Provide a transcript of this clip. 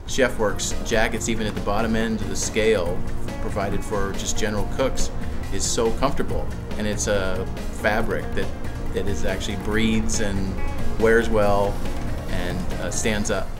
Chefworks jackets, even at the bottom end of the scale, provided for just general cooks, is so comfortable, and it's a fabric that is actually breathes and wears well and stands up.